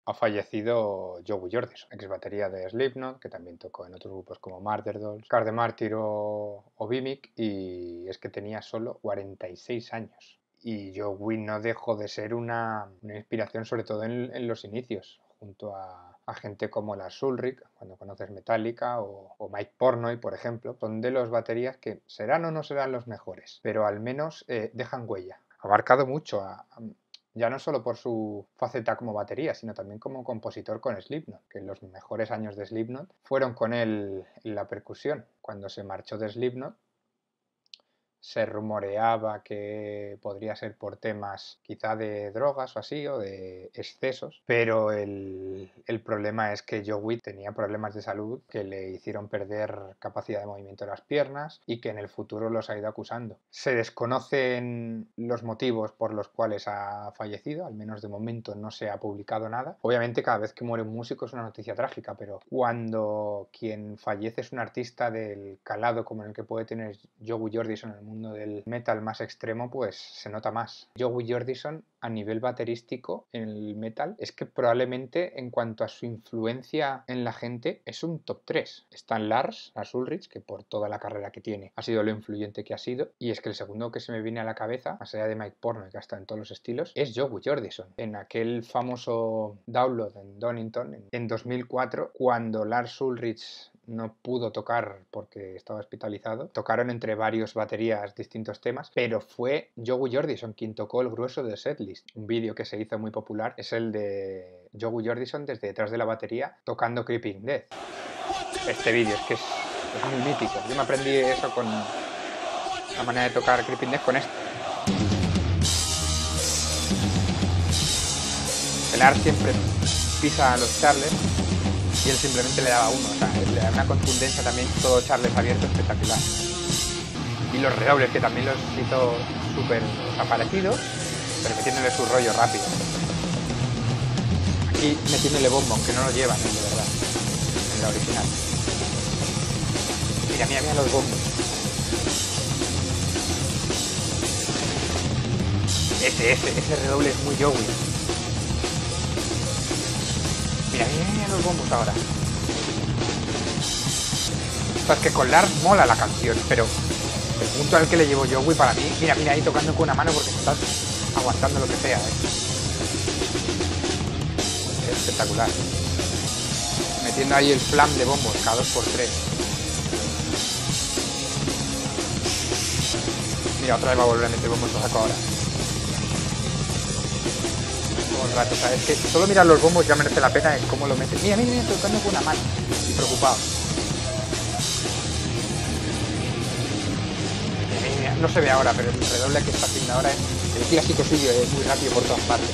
ha fallecido Joey Jordison, ex batería de Slipknot, que también tocó en otros grupos como Martyrdolls, Scar the Martyr o Vimic, y es que tenía solo 46 años. Y Joey no dejó de ser una inspiración, sobre todo en los inicios, junto a gente como Lars Ulrich, cuando conoces Metallica, o Mike Portnoy, por ejemplo. Son de los baterías que serán o no serán los mejores, pero al menos dejan huella. Ha marcado mucho ya no solo por su faceta como batería, sino también como compositor con Slipknot, que los mejores años de Slipknot fueron con él en la percusión. Cuando se marchó de Slipknot, se rumoreaba que podría ser por temas quizá de drogas o así, o de excesos, pero el problema es que Joey tenía problemas de salud que le hicieron perder capacidad de movimiento de las piernas y que en el futuro los ha ido acusando. Se desconocen los motivos por los cuales ha fallecido, al menos de momento no se ha publicado nada. Obviamente cada vez que muere un músico es una noticia trágica, pero cuando quien fallece es un artista del calado como el que puede tener Joey Jordison en el mundo del metal más extremo, pues se nota más. Joey Jordison a nivel baterístico en el metal es que probablemente en cuanto a su influencia en la gente es un top 3. Están Lars Ulrich, que por toda la carrera que tiene ha sido lo influyente que ha sido, y es que el segundo que se me viene a la cabeza, más allá de Mike Portnoy, que ha estado en todos los estilos, es Joey Jordison. En aquel famoso Download en Donington en 2004, cuando Lars Ulrich no pudo tocar porque estaba hospitalizado, tocaron entre varios baterías distintos temas, pero fue Joey Jordison quien tocó el grueso del setlist. Un vídeo que se hizo muy popular es el de Joey Jordison desde detrás de la batería tocando Creeping Death. Este vídeo es que es muy mítico. Yo me aprendí eso con la manera de tocar Creeping Death con esto. El Art siempre pisa a los Charles y él simplemente le daba uno, o sea, le da una contundencia también, todo Charles abierto espectacular. Y los redobles, que también los hizo súper parecidos, pero metiéndole su rollo rápido. Aquí metiéndole bombo, aunque no lo llevan, de verdad, en la original. Mira, mira, mira los bombos. Ese redoble es muy Joey. Mira, mira los bombos ahora. O sea, es que con Lars mola la canción, pero el punto al que le llevo Joey para mí, mira, mira ahí tocando con una mano porque se está aguantando lo que sea, Es espectacular. Metiendo ahí el flam de bombos cada 2x3. Mira, otra vez va a volver a meter bombos, lo saco ahora. Rato, o sea, es que solo mirar los bombos ya merece la pena en cómo lo mete. Mira, mira, mira, tocando con una mano y preocupado. Mira, mira, no se ve ahora, pero el redoble que está haciendo ahora es el clásico suyo, es muy rápido por todas partes.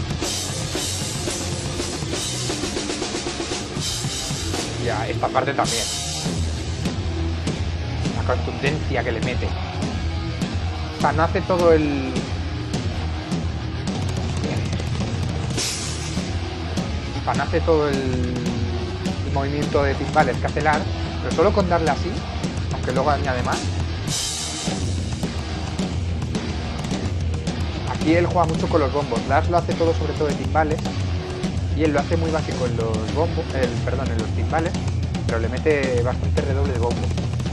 Ya, esta parte también. La contundencia que le mete. O sea, no hace todo el movimiento de timbales que hace Lars, pero solo con darle así, aunque luego añade más. Aquí él juega mucho con los bombos. Lars lo hace todo sobre todo de timbales y él lo hace muy básico en los bombos, en los timbales, pero le mete bastante redoble de bombo.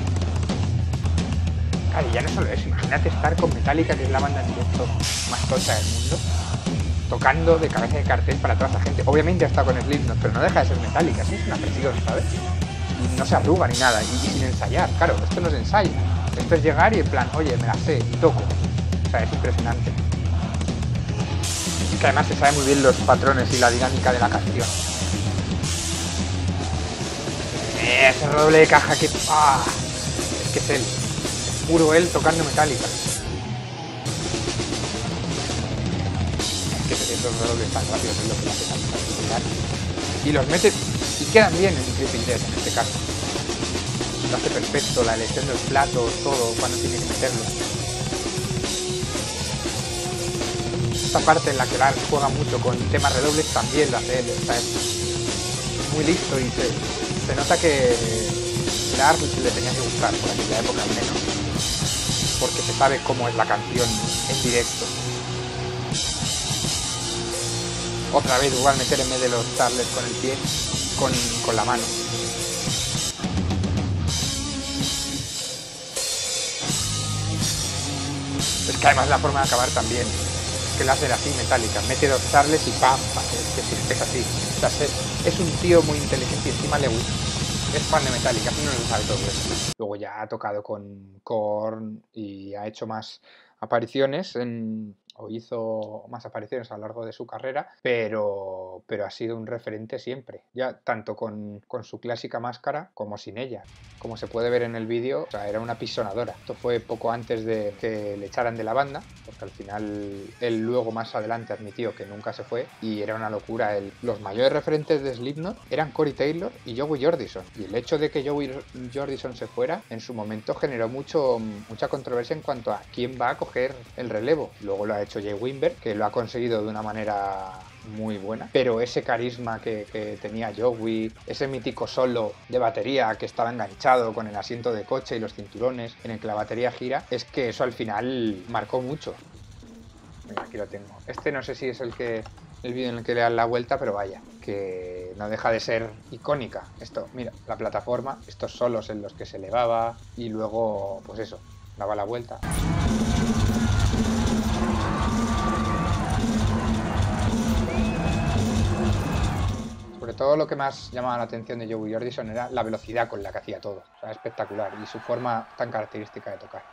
Claro, y ya no solo eso, imagínate estar con Metallica, que es la banda en directo más tocha del mundo, tocando de cabeza de cartel para toda esa gente. Obviamente ha estado con Slipknot, pero no deja de ser Metallica, sí es una presión, ¿sabes? Y no se arruga ni nada, y sin ensayar, claro, esto no es ensayo. Esto es llegar y en plan, oye, me la sé, y toco. O sea, es impresionante. Es que además se sabe muy bien los patrones y la dinámica de la canción. Ese redoble de caja que... ¡ah! Es que es él. Es puro él tocando Metallica. Esos redobles tan rápidos es lo que lo hace tan particular. Y los mete y quedan bien en Creeping Death en este caso. Lo hace perfecto, la elección de los platos, todo, cuando tiene que meterlo. Esta parte en la que Lars juega mucho con temas redobles también lo hace él. O sea, es muy listo y se nota que Lars le tenía que gustar por aquella época al menos. Porque se sabe cómo es la canción en directo. Otra vez igual meter en vez de los tablets con el pie, con la mano. Es que además la forma de acabar también, es que la hacen así metálica, mete dos tablets y ¡pam! Es así. O sea, es un tío muy inteligente y encima le gusta. Es fan de Metallica, no lo sabe todo eso. Luego ya ha tocado con Korn y ha hecho más apariciones o hizo más apariciones a lo largo de su carrera, pero ha sido un referente siempre, ya tanto con su clásica máscara como sin ella. Como se puede ver en el vídeo, o sea, era una pisonadora. Esto fue poco antes de que le echaran de la banda, porque al final él luego más adelante admitió que nunca se fue y era una locura. Los mayores referentes de Slipknot eran Corey Taylor y Joey Jordison, y el hecho de que Joey Jordison se fuera en su momento generó mucha controversia en cuanto a quién va a coger el relevo. Luego lo ha hecho Jay Wimber, que lo ha conseguido de una manera muy buena, pero ese carisma que tenía Joey, ese mítico solo de batería que estaba enganchado con el asiento de coche y los cinturones en el que la batería gira, es que eso al final marcó mucho. Mira, aquí lo tengo. Este no sé si es el vídeo en el que le dan la vuelta, pero vaya, que no deja de ser icónica. Esto, mira, la plataforma, estos solos en los que se elevaba y luego, pues eso, daba la vuelta. Sobre todo lo que más llamaba la atención de Joey Jordison era la velocidad con la que hacía todo. O sea, espectacular. Y su forma tan característica de tocar.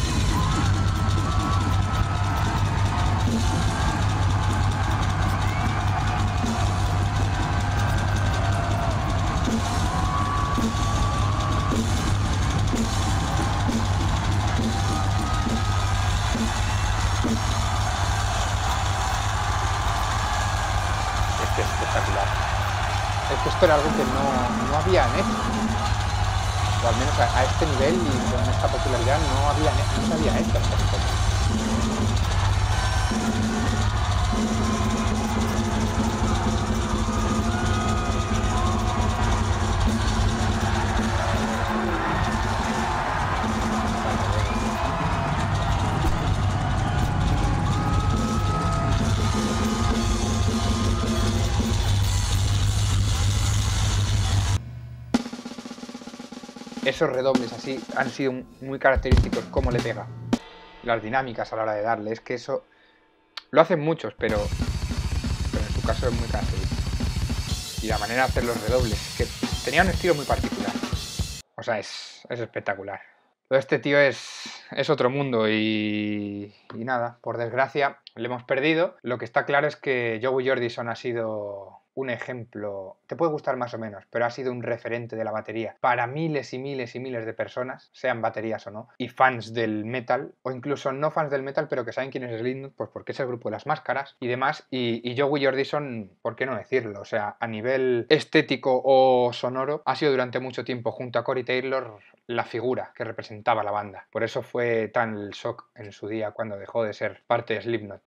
Es que es espectacular. Es que esto era algo que no habían hecho. O al menos a este nivel y con esta popularidad no se había hecho hasta entonces. Esos redobles así han sido muy característicos, cómo le pega, las dinámicas a la hora de darle. Es que eso lo hacen muchos, pero en su caso es muy característico. Y la manera de hacer los redobles, que tenía un estilo muy particular. O sea, es espectacular. Todo este tío es otro mundo y nada, por desgracia le hemos perdido. Lo que está claro es que Joey Jordison ha sido un ejemplo, te puede gustar más o menos, pero ha sido un referente de la batería para miles y miles y miles de personas, sean baterías o no, y fans del metal, o incluso no fans del metal, pero que saben quién es Slipknot, pues porque es el grupo de las máscaras y demás. Y Joey Jordison, ¿por qué no decirlo? O sea, a nivel estético o sonoro, ha sido durante mucho tiempo, junto a Corey Taylor, la figura que representaba la banda. Por eso fue tan el shock en su día cuando dejó de ser parte de Slipknot.